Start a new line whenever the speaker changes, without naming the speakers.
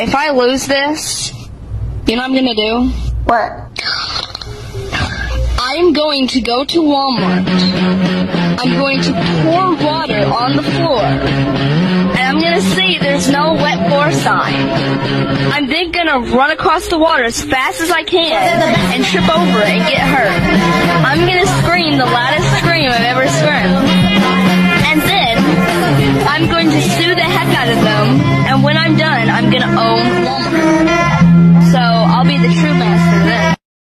if I lose this, you know what I'm gonna do?
What?
I'm going to go to Walmart. I'm going to pour water on the floor. And I'm going to say there's no wet floor sign. I'm then going to run across the water as fast as I can and trip over it and get hurt. I'm going to scream the loudest scream I've ever screamed. And then I'm going to sue the heck out of them. And when I'm done, I'm going to own Walmart.